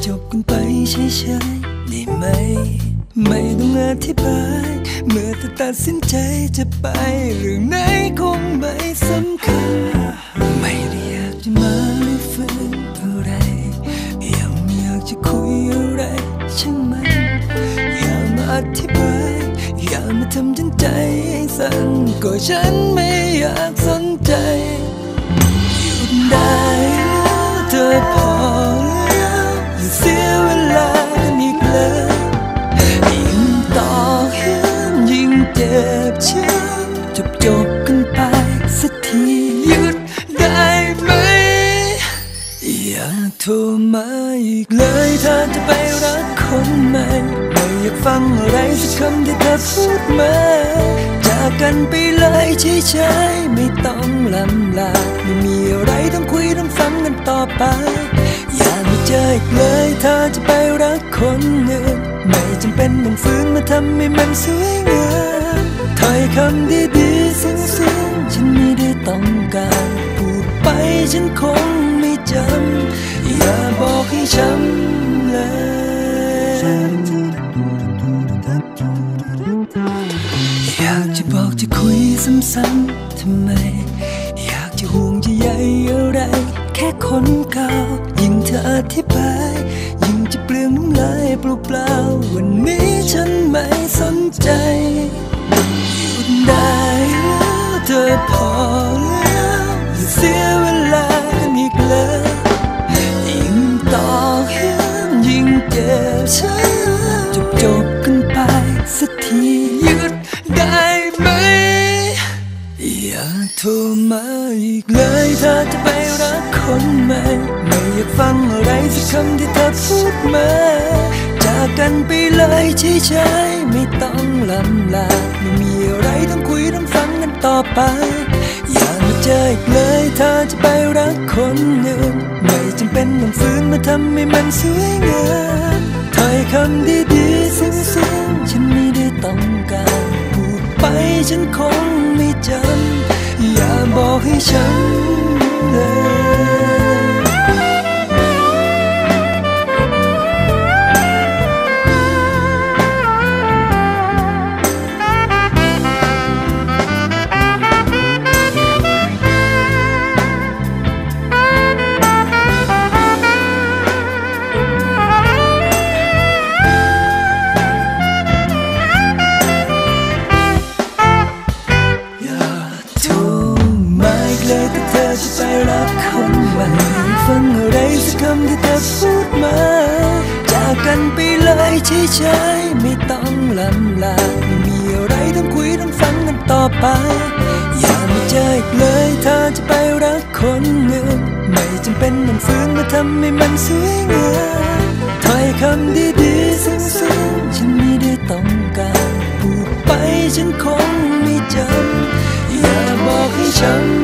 จบกันไปเฉยๆได้ไหมไม่ต้องอธิบายเมื่อเธอตัดสินใจจะไปเรื่องไหนคงไม่สำคัญไม่ได้อยากจะมาไม่ฝืนอะไรยังไม่อยากจะคุยอะไรใช่ไหมอย่ามาอธิบายอย่ามาทำฉันใจให้สั่นก็ฉันไม่อยากสนใจหยุดได้แล้วเธอพอแล้วอย่าเสียเวลากันอีกเลยยิ่งต่อยิ่งเจ็บช้ำจบกันไปสักทีหยุดได้ไหมอย่าโทรมาอีกเลยถ้าจะไปรักคนใหม่ไม่อยากฟังอะไรสักคำที่เธอพูดมาจากกันไปเลยเฉยๆไม่ต้องลำลาไม่มีอะไรต้องคุยต้องฟังกันต่อไปอย่ามาเจออีกเลยถ้าจะไปรักคนอื่นไม่จำเป็นต้องฝืนมาทำให้มันสวยงามถ้อยคำดีๆซึ้งๆฉันไม่ได้ต้องการพูดไปฉันคงไม่จำอย่าบอกให้ช้ำเลยอยากจะบอกจะคุยซ้ำๆทำไมอยากจะห่วงจะใยอะไรแค่คนเก่ายิ่งเธออธิบายยิ่งจะเปลืองน้ำลายเปล่าๆวันนี้ฉันไม่สนใจหยุดได้แล้วเธอพอแล้วอย่าเสียเวลากันอีกเลยยิ่งต่อยิ่งเจ็บช้ำจบกันไปสักทีหยุดได้ไหมอย่าโทรมาอีกเลยถ้าจะไปรักคนใหม่ไม่อยากฟังอะไรสักคำที่เธอพูดมาจากกันไปเลยเฉยๆไม่ต้องลำลาไม่มีอะไรต้องคุยต้องฟังกันต่อไปอย่ามาเจออีกเลยถ้าจะไปรักคนอื่นไม่จำเป็นต้องฝืนมาทำให้มันสวยงามถ้อยคำดีๆซึ้งๆฉันไม่ได้ต้องการพูดไปฉันคงไม่จำอย่าบอกให้ฉันเลยถ้าเธอจะไปรักคนใหม่ฟังอะไรสักคำที่เธอพูดมาจากกันไปเลยเฉยๆไม่ต้องลำลาไม่มีอะไรต้องคุยต้องฟังกันต่อไปอย่ามาเจออีกเลยถ้าจะไปรักคนอื่นไม่จำเป็นต้องฝืนมาทำให้มันสวยงามถ้อยคำดีๆซึ้งๆฉันไม่ได้ต้องการพูดไปฉันคงไม่จำอย่าบอกให้ฉัน